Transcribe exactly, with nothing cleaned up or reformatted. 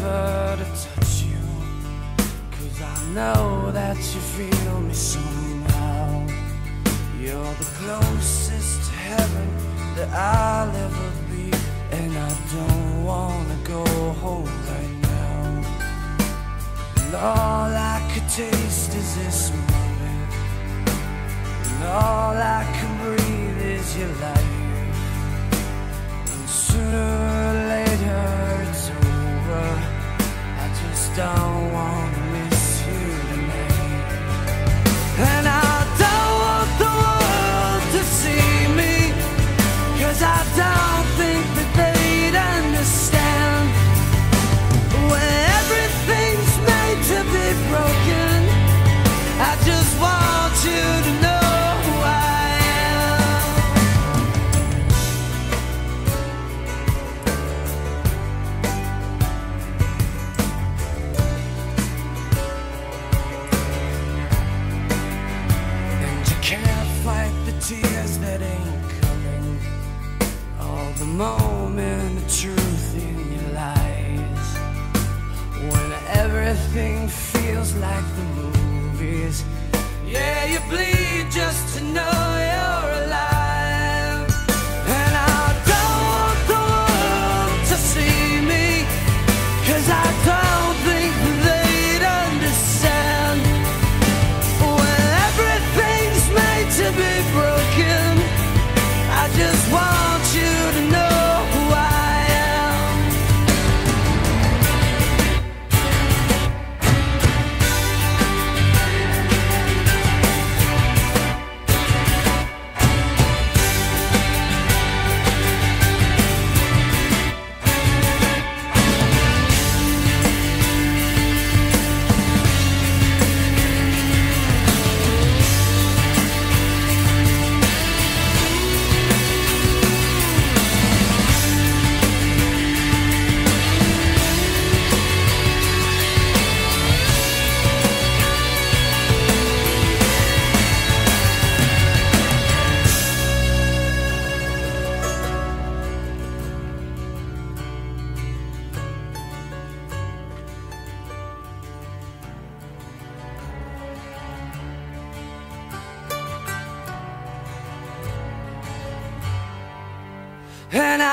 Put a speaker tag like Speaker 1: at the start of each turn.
Speaker 1: never to touch you, 'cause I know that you feel me somehow. You're the closest to heaven that I'll ever be, and I don't wanna go home right now. And all I could taste is this moment, and all I can breathe is your life. And sooner or later it's over, I just don't wanna miss you tonight. And I don't want the world to see me, 'cause I don't think that they'd understand. When everything's made to be broken, I just want you to know who I am. And you can't fight the tears that ain't coming, all the moment of truth in your lies. When everything feels like the movies, yeah, you bleed just to know you're alive. And I don't want the world to see me, 'cause I don't think they'd understand. When everything's made to be broken, I just want you to know who I am. And